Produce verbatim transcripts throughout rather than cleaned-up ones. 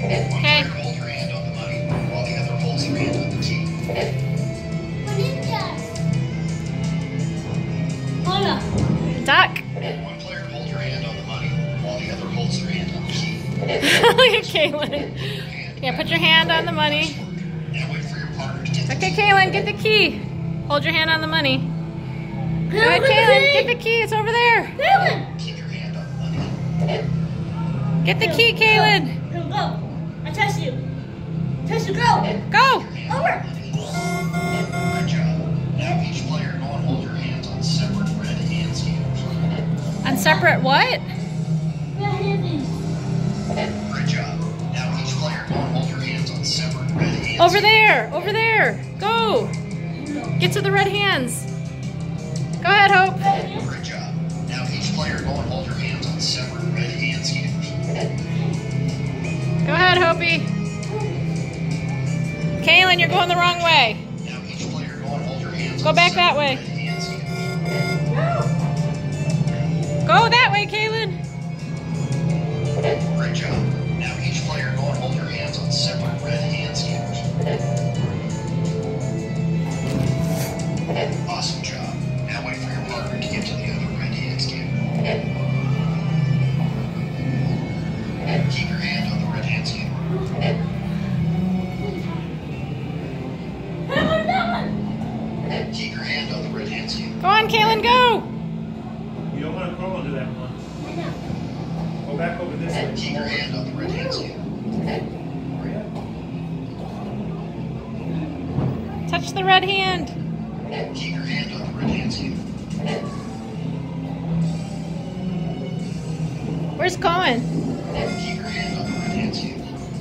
Okay. Hold your hand on the money while the other holds your hand on the key. Hola. Duck. One player hold your hand on the money while the other holds their hand on the key. Look at Kaylin. Yeah, put your hand on the money. Now wait for your partner to get the Okay, Kaylin, get the key. Hold your hand on the money. Go ahead, Kaylin, get the key. It's over there. Kaylin. Keep your hand on the money. Get the key, Kaylin. Go. Go. I test you. Test you. Go. Go. Over. Good job. Now each player go and hold your hands on separate red hand scales. On separate what? Good job. Now each player go and hold your hands on separate red hand Over there. Over there. Go. Get to the red hands. Go ahead, Hope. Good job. Now each player go and hold your hands on separate red hand scales. Go ahead, Hopi. Kaylin, you're going the wrong way. Now each player go and hold your hands Go on back that separate way. red hand scales. Go that way, Kaylin. Great job. Now each player go and hold your hands on separate red hand scales. Awesome job. Now wait for your partner to get to the other red hand scale. Keep your hand on the red hand scale. Keep your hand on the red hand scale. Go on, Kaylin, go. You don't want to crawl under that one. Go back over this way. Keep your hand on the red hand scale. Hurry up. Touch the red hand. Keep your hand on the red hand scale. Where's Cohen? Keep your hand on the red hand scale.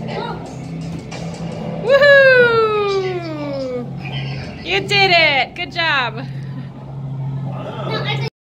Woohoo! You did it. Good job. Wow. No, I